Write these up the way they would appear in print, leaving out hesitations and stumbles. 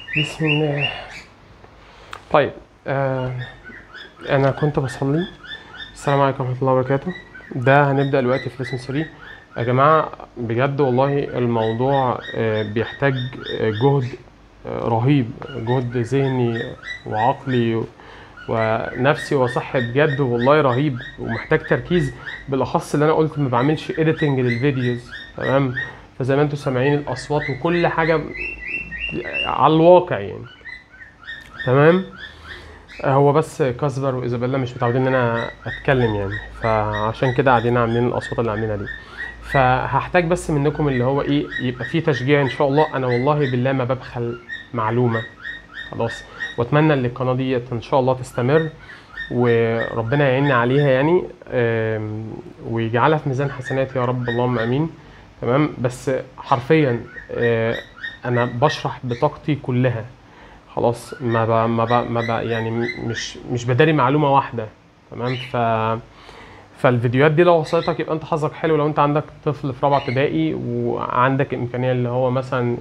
بسم الله. طيب انا كنت بصلي. السلام عليكم ورحمه الله وبركاته. ده هنبدا دلوقتي في ليسن 3 يا جماعه. بجد والله الموضوع بيحتاج جهد رهيب، جهد ذهني وعقلي ونفسي وصحي بجد والله رهيب، ومحتاج تركيز. بالاخص اللي انا قلت ما بعملش اديتنج للفيديوز، تمام؟ فزي ما انتم سامعين الاصوات وكل حاجه على الواقع يعني، تمام. هو بس كاسبر وايزابيلا مش متعودين ان انا اتكلم يعني، فعشان كده قاعدين عاملين الاصوات اللي عاملينها دي. فهحتاج بس منكم اللي هو ايه، يبقى فيه تشجيع ان شاء الله. انا والله بالله ما ببخل معلومه، خلاص. واتمنى ان القناه دي ان شاء الله تستمر وربنا يعيننا عليها يعني، ويجعلها في ميزان حسنات يا رب، اللهم امين. تمام. بس حرفيا انا بشرح بطاقتي كلها، خلاص. ما ب يعني مش بداري معلومه واحده، تمام. فالفيديوهات دي لو وصلتك يبقى انت حظك حلو. لو انت عندك طفل في رابعه ابتدائي وعندك امكانيه اللي هو مثلا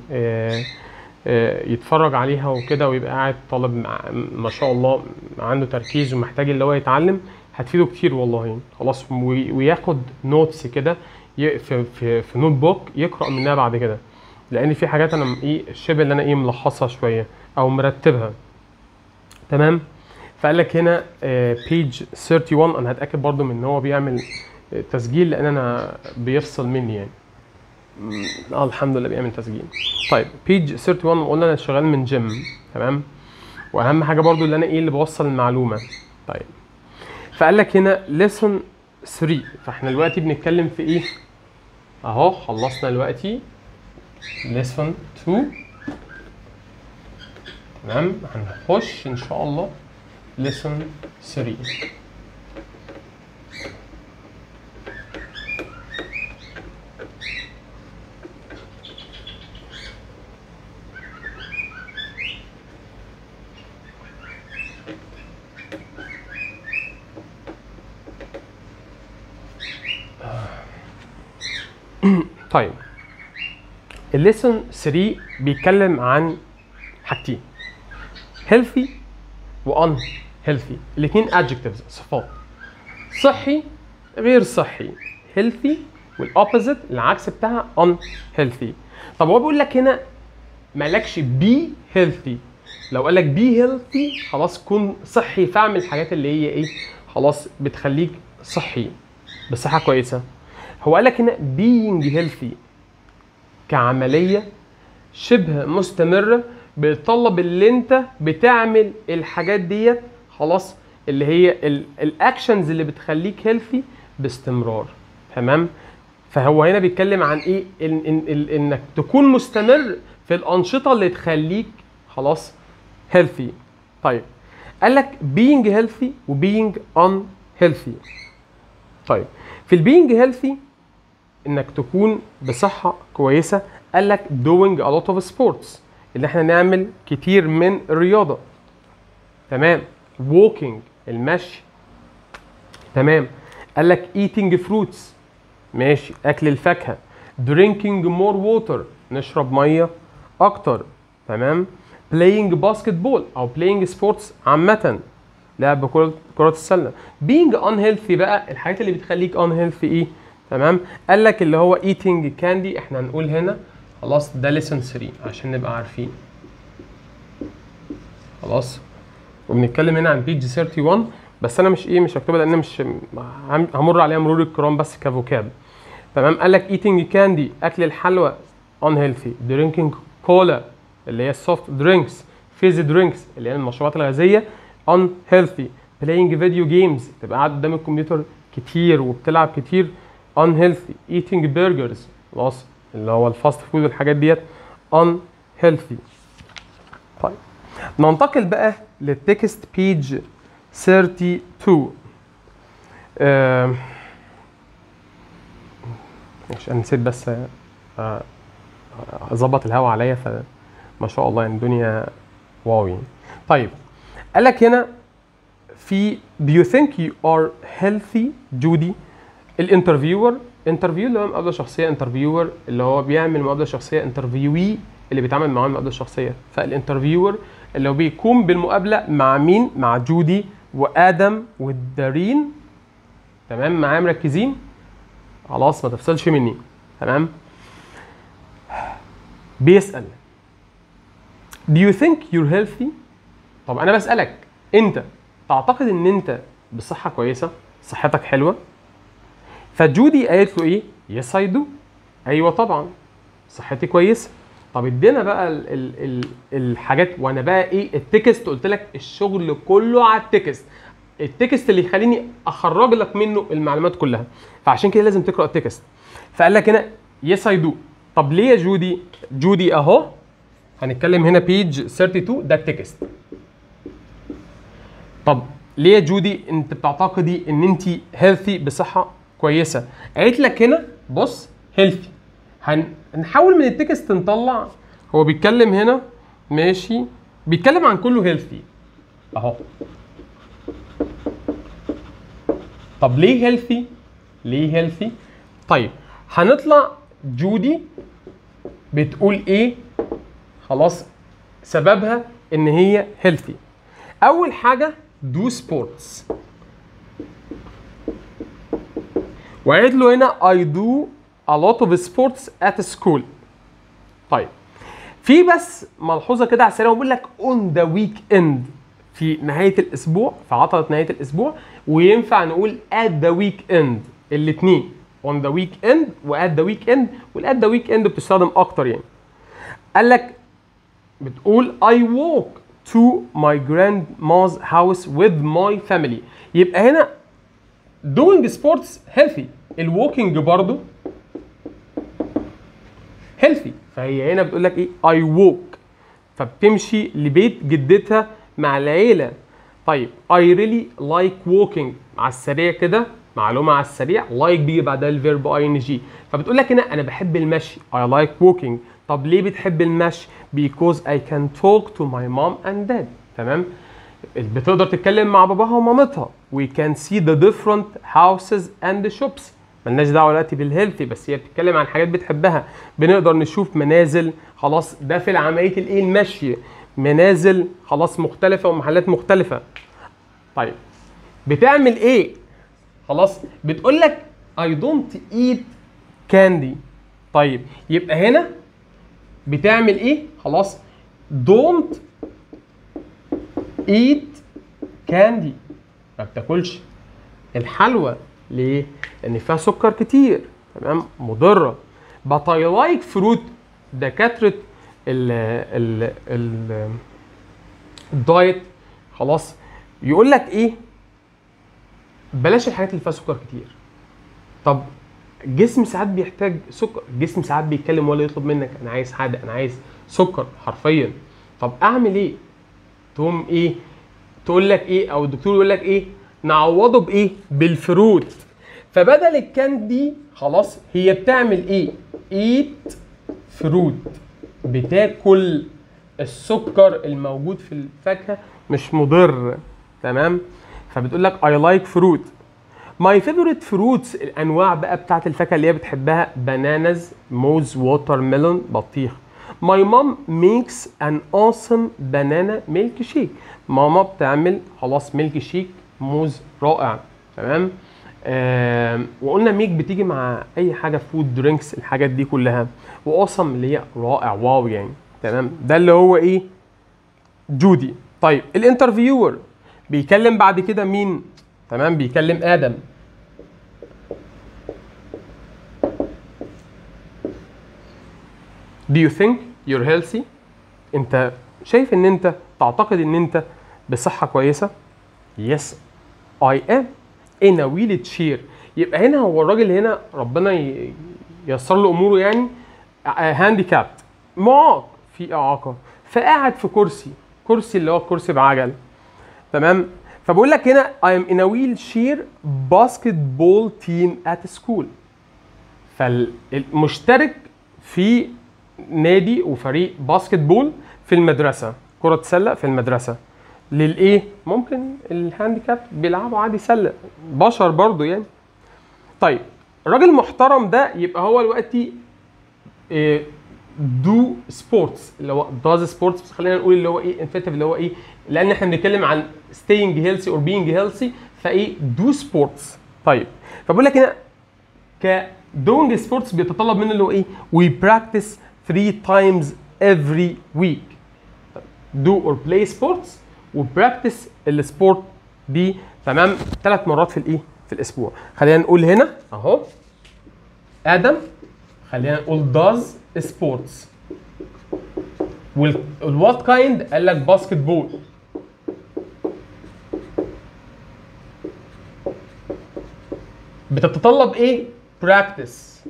يتفرج عليها وكده، ويبقى قاعد طالب ما شاء الله عنده تركيز ومحتاج اللي هو يتعلم، هتفيده كتير والله. خلاص. وياخد نوتس كده في نوت بوك يقرا منها بعد كده، لان في حاجات انا شبه اللي انا ملخصها شويه او مرتبها، تمام. فقال لك هنا بيج 31. انا هتاكد برضو من ان هو بيعمل تسجيل، لان انا بيفصل مني يعني. الحمد لله بيعمل تسجيل. طيب بيج 31 قلنا انا شغال من جيم، تمام. واهم حاجه برضو اللي انا اللي بوصل المعلومه. طيب فقال لك هنا lesson 3. فاحنا دلوقتي بنتكلم في ايه؟ اهو خلصنا دلوقتي lesson 2، تمام. هنخش ان شاء الله lesson 3. طيب الليسون 3 بيتكلم عن حاجتين، healthy و unhealthy. الاثنين adjectives، صفات. صحي غير صحي healthy، والاوبوزيت العكس بتاعها unhealthy. طب هو بيقول لك هنا مالكش be healthy. لو قال لك be healthy خلاص كن صحي، فاعمل الحاجات اللي هي ايه، خلاص بتخليك صحي بصحه كويسه. هو قال لك هنا being healthy كعمليه شبه مستمره، بيتطلب اللي انت بتعمل الحاجات ديت، خلاص، اللي هي الاكشنز اللي بتخليك هيلثي باستمرار، تمام. فهو هنا بيتكلم عن ايه، انك تكون مستمر في الانشطه اللي تخليك خلاص هيلثي. طيب قال لك being healthy و being unhealthy. طيب في البينج هيلثي انك تكون بصحه كويسه، قال لك doing a lot of sports، اللي احنا نعمل كتير من الرياضه، تمام. walking المشي، تمام. قال لك eating fruits، ماشي، اكل الفاكهه. drinking more water، نشرب ميه اكتر، تمام. playing basketball او playing sports عامه، لعب كرة السلة. being unhealthy بقى الحاجات اللي بتخليك unhealthy ايه، تمام. قال لك اللي هو eating candy، احنا هنقول هنا خلاص ده lesson 3 عشان نبقى عارفين، خلاص. وبنتكلم هنا عن page 31، بس انا مش مكتوبه لان مش همر عليها مرور الكرام بس كفوكاب، تمام. قال لك eating candy اكل الحلوى unhealthy، drinking cola اللي هي soft drinks، fizzy drinks اللي هي المشروبات الغازيه unhealthy، playing video games تبقى قاعد قدام الكمبيوتر كتير وبتلعب كتير unhealthy، eating burgers خلاص اللي هو الفاست فود والحاجات ديت unhealthy. طيب ننتقل بقى للتكست بيج 32. مش انا نسيت بس اظبط الهواء عليا، فما شاء الله يعني الدنيا واو يعني. طيب قال لك هنا في do you think you are healthy جودي؟ الانترفيور، انترفيو اللي هو مقابله شخصيه، انترفيور اللي هو بيعمل مقابله شخصيه، انترفيوي اللي بيتعامل معاه المقابله الشخصيه. فالانترفيور اللي هو بيقوم بالمقابله مع مين؟ مع جودي وادم ودارين. تمام معايا مركزين؟ خلاص ما تفصلش مني. تمام. بيسال Do you think you're healthy؟ طب انا بسالك انت تعتقد ان انت بصحه كويسه؟ صحتك حلوه؟ فجودي قالت له ايه؟ يس اي دو. ايوه طبعا صحتي كويسه. طب ادينا بقى الحاجات، وانا بقى ايه التكست؟ قلت لك الشغل كله على التكست. التكست اللي يخليني اخرج لك منه المعلومات كلها، فعشان كده لازم تقرا التكست. فقال لك هنا يس اي دو. طب ليه يا جودي؟ جودي اهو هنتكلم هنا بيج 32 ده التكست. طب ليه يا جودي انت بتعتقدي ان انت هيلثي بصحه كويسه؟ قالت لك هنا بص هيلثي. هنحاول من التكست نطلع هو بيتكلم هنا ماشي، بيتكلم عن كله هيلثي اهو. طب ليه هيلثي؟ ليه هيلثي؟ طيب هنطلع جودي بتقول ايه؟ خلاص سببها ان هي هيلثي. اول حاجه دو سبورتس، وقالت له هنا I do a lot of sports at school. طيب في بس ملحوظه كده على السريع، بقول لك on the weekend في نهايه الاسبوع، في عطله نهايه الاسبوع، وينفع نقول at the weekend الاثنين on the weekend و at the weekend، وال at the weekend بتستخدم اكتر يعني. قال لك بتقول I walk to my grandma's house with my family. يبقى هنا doing sports healthy، الووكينج برضو healthy. فهي هنا بتقول لك ايه؟ I walk، فبتمشي لبيت جدتها مع العيله. طيب I really like walking، على السريع كده معلومه على السريع، like بيجي بعدها الفيرب ing. فبتقول لك هنا انا بحب المشي I like walking. طب ليه بتحب المشي؟ because I can talk to my mom and dad. تمام، بتقدر تتكلم مع باباها ومامتها. we can see the different houses and shops. ملناش دعوه دلوقتي بالهيلثي، بس هي بتتكلم عن حاجات بتحبها. بنقدر نشوف منازل، خلاص ده في عمليه الايه المشي، منازل خلاص مختلفه ومحلات مختلفه. طيب بتعمل ايه؟ خلاص بتقول لك I don't eat candy. طيب يبقى هنا بتعمل ايه؟ خلاص don't eat candy، ما بتاكلش الحلوى. ليه؟ لان فيها سكر كتير، تمام، مضره. but I like fruit. دكاتره الدايت خلاص يقول لك ايه؟ بلاش الحاجات اللي فيها سكر كتير. طب الجسم ساعات بيحتاج سكر، الجسم ساعات بيتكلم ولا يطلب منك انا عايز حاجه، انا عايز سكر حرفيا. طب اعمل ايه؟ تقوم ايه؟ تقول لك ايه، او الدكتور يقول لك ايه؟ نعوضه بايه؟ بالفروت. فبدل الكاندي خلاص هي بتعمل ايه؟ ايت فروت، بتاكل السكر الموجود في الفاكهه مش مضر. تمام، فبتقول لك I like fruit. My favorite fruits، الانواع بقى بتاعت الفاكهه اللي هي بتحبها بانانز، موز، ووتر ميلون، بطيخ. My mom makes an awesome banana milk shake. ماما بتعمل خلاص ميلك شيك موز رائع. تمام، وقلنا ميك بتيجي مع اي حاجه فود درينكس، الحاجات دي كلها. واوسم اللي هي رائع واو يعني. تمام، ده اللي هو ايه؟ جودي. طيب الانترفيور بيكلم بعد كده مين؟ تمام، بيكلم ادم. Do you think you're healthy؟ انت شايف ان انت تعتقد ان انت بصحه كويسه؟ Yes I am in a wheelchair. يبقى هنا هو الراجل هنا ربنا ييسر له اموره يعني، هانديكابت، معاق، في اعاقه، فقاعد في كرسي اللي هو الكرسي بعجل. تمام، فبقول لك هنا I am in a wheelchair basketball team at school. فالمشترك في نادي وفريق باسكتبول في المدرسه، كره سله في المدرسه. للايه؟ ممكن الهانديكاب بيلعبوا عادي سله، بشر برضو يعني. طيب الراجل المحترم ده يبقى هو دلوقتي دو سبورتس اللي هو does سبورتس، بس خلينا نقول اللي هو ايه infinitive اللي هو ايه، لان احنا بنتكلم عن staying healthy or being healthy، فايه do sports. طيب فبقول لك هنا ك doing sports بيتطلب منه اللي هو ايه we practice 3 times every week. do or play sports وبراكتس السبورت دي تمام 3 مرات في الايه في الاسبوع. خلينا نقول هنا اهو ادم، خلينا نقول does sports والوات كايند قال لك باسكت بول. بتتطلب ايه؟ براكتس،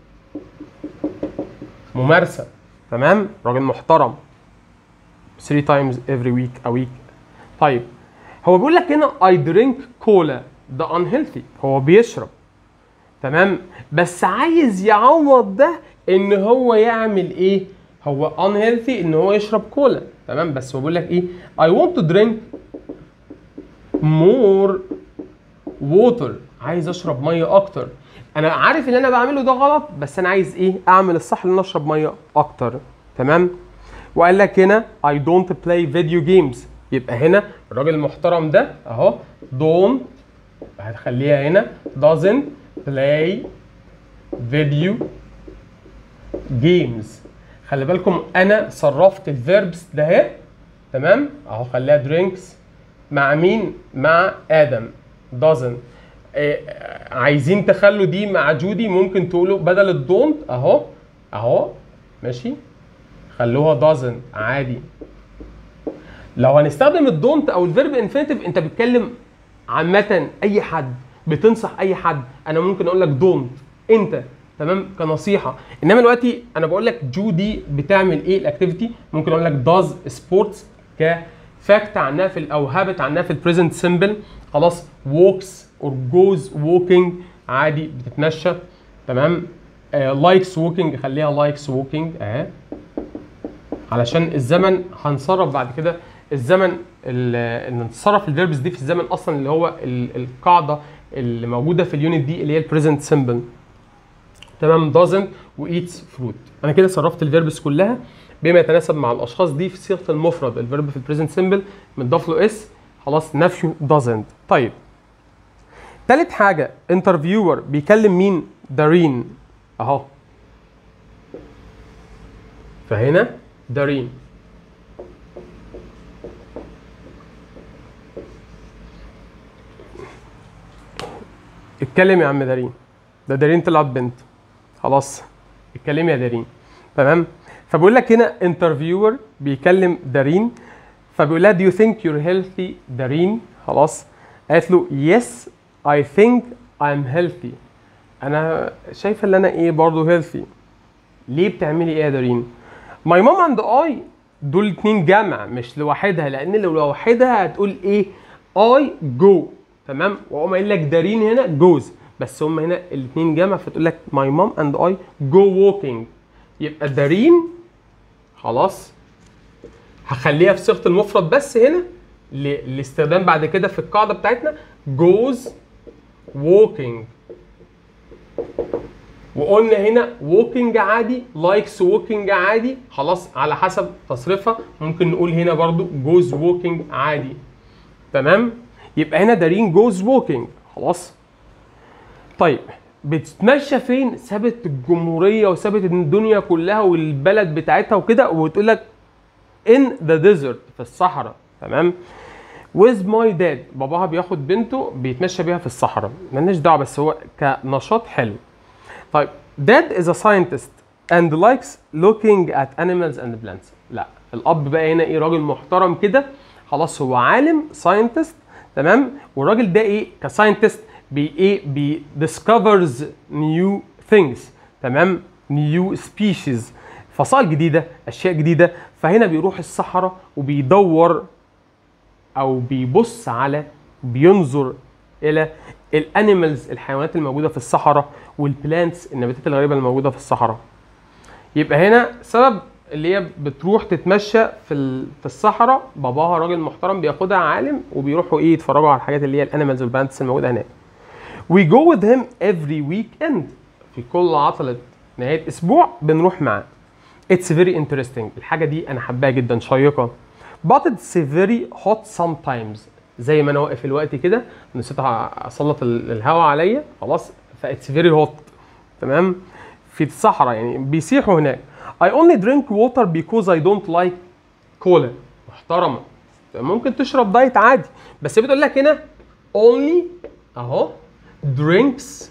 ممارسه. تمام، راجل محترم. 3 times every week a week. طيب هو بيقول لك هنا I drink cola، ده unhealthy، هو بيشرب. تمام، بس عايز يعوض ده ان هو يعمل ايه؟ هو unhealthy ان هو يشرب كولا. تمام، بس هو بيقول لك ايه؟ I want to drink more water، عايز اشرب ميه اكتر. انا عارف ان انا بعمله ده غلط، بس انا عايز ايه؟ اعمل الصح ان اشرب ميه اكتر. تمام، وقال لك هنا I don't play video games، يبقى هنا الراجل المحترم ده اهو don't، هتخليها هنا doesn't play video games. خلي بالكم انا صرفت الفيربس ده اهي. تمام، اهو خليها drinks مع مين؟ مع ادم doesn't. عايزين تخلوا دي مع جودي، ممكن تقولوا بدل الدونت اهو اهو ماشي، خلوها doesn't عادي. لو هنستخدم الدونت او الفيرب انفينيتيف انت بتتكلم عامه، اي حد بتنصح اي حد، انا ممكن اقول لك دونت انت، تمام، كنصيحه. انما دلوقتي انا بقول لك جودي بتعمل ايه الاكتيفيتي، ممكن اقول لك داز سبورتس كفاكت عنها في او هابت عنها في البريزنت سيمبل. خلاص، ووكس اور جوز ووكينج عادي بتتمشى. تمام، لايكس ووكينج خليها لايكس ووكينج اهي، علشان الزمن هنصرف بعد كده الزمن نتصرف الفيربس دي في الزمن اصلا اللي هو القاعده اللي موجوده في اليونت دي اللي هي البريزنت سيمبل. تمام، doesn't وايتس فروت. انا كده صرفت الفيربس كلها بما يتناسب مع الاشخاص دي في صيغه المفرد. الفيرب في البريزنت سيمبل متضاف له اس، خلاص، نفيه doesn't. طيب تالت حاجه انترفيور بيكلم مين؟ دارين اهو، فهنا دارين. اتكلم يا عم دارين، ده دارين طلعت بنت، خلاص اتكلمي يا دارين. تمام، فبقول لك هنا انترفيور بيكلم دارين، فبيقول لها do you think you're healthy دارين؟ خلاص، قالت له yes I think I'm healthy، انا شايفه ان انا ايه برضه healthy. ليه بتعملي ايه يا دارين؟ my mom and I دول اتنين جمع مش لوحدها، لان لو لوحدها هتقول ايه؟ I go. تمام، واقوم قايل لك دارين هنا جوز، بس هم هنا الاثنين جمع فتقول لك my mom and I go walking. يبقى دارين خلاص هخليها في صيغه المفرد بس هنا للاستخدام بعد كده في القاعده بتاعتنا goes walking. وقلنا هنا walking عادي، likes walking عادي، خلاص على حسب تصريفها. ممكن نقول هنا برضو goes walking عادي. تمام، يبقى هنا دارين goes walking. خلاص، طيب بتتمشى فين؟ سابت الجمهوريه وسابت الدنيا كلها والبلد بتاعتها وكده، وبتقول لك in the desert في الصحراء. تمام، with my dad باباها بياخد بنته بيتمشى بيها في الصحراء، مالناش دعوه بس هو كنشاط حلو. طيب dad is a scientist and likes looking at animals and plants. لا، الاب بقى هنا ايه؟ راجل محترم كده، خلاص هو عالم ساينتست. تمام، والراجل ده ايه كساينتست بي discovers new things. تمام، new species، فصائل جديده، اشياء جديده. فهنا بيروح الصحراء وبيدور او بيبص على، بينظر الى الانيمالز الحيوانات الموجوده في الصحراء والبلانتس النباتات الغريبه الموجوده في الصحراء. يبقى هنا سبب اللي هي بتروح تتمشى في الصحراء، باباها راجل محترم بياخدها عالم وبيروحوا ايه يتفرجوا على الحاجات اللي هي الانيمالز والبلانتس الموجوده هناك. We go with him every weekend، في كل عطلة نهاية أسبوع بنروح معاه. It's very interesting. الحاجة دي أنا حباها جدا، شيقة. But it's very hot sometimes. زي ما أنا واقف الوقت كده نسيت أسلط الهواء عليا خلاص، فإتس very hot. تمام؟ في الصحراء يعني بيسيحوا هناك. I only drink water because I don't like cola. محترمة. ممكن تشرب دايت عادي، بس بتقول لك هنا only أهو drinks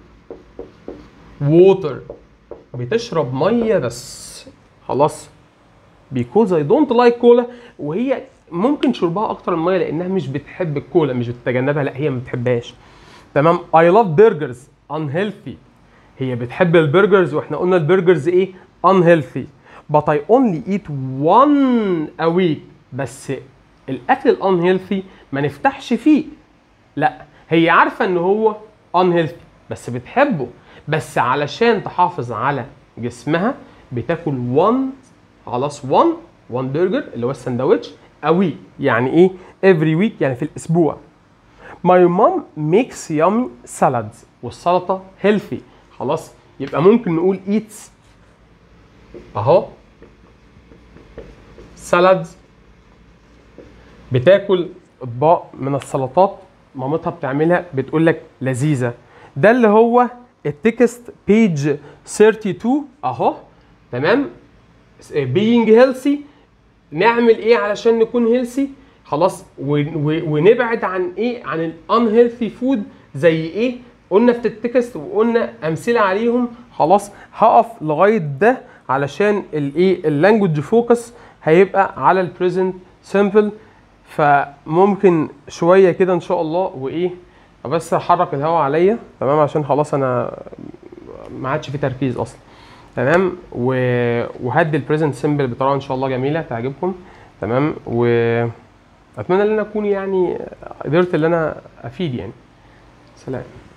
water. بتشرب ميه بس خلاص. because I don't like cola. وهي ممكن شربها اكتر من ميه لانها مش بتحب الكولا، مش بتتجنبها، لا هي ما بتحبهاش. تمام. I love burgers unhealthy. هي بتحب البرجرز، واحنا قلنا البرجرز ايه؟ unhealthy. but I only eat one a week. بس الاكل الانهيلثي ما نفتحش فيه. لا هي عارفه ان هو unhealthy بس بتحبه، بس علشان تحافظ على جسمها بتاكل 1 خلاص 1 برجر اللي هو الساندوتش a week. يعني ايه every week؟ يعني في الاسبوع. My mom makes yummy salads. والسلطه healthy خلاص، يبقى ممكن نقول eats اهو salads. بتاكل اطباق من السلطات مامتها بتعملها، بتقول لك لذيذه. ده اللي هو التكست بيج 32 اهو. تمام. being healthy، نعمل ايه علشان نكون هيلثي خلاص، ونبعد عن ايه؟ عن الانهيلثي فود. زي ايه؟ قلنا في التكست وقلنا امثله عليهم خلاص. هقف لغايه ده علشان الايه اللانجوج فوكس هيبقى على البريزنت سمبل، فممكن شويه كده ان شاء الله وايه بس احرك الهواء عليا. تمام. عشان خلاص انا ما عادش في تركيز اصلا. تمام. وهدي البريزنت سمبل بطريقه ان شاء الله جميله تعجبكم. تمام. واتمنى ان انا اكون يعني قدرت ان انا افيد يعني. سلام.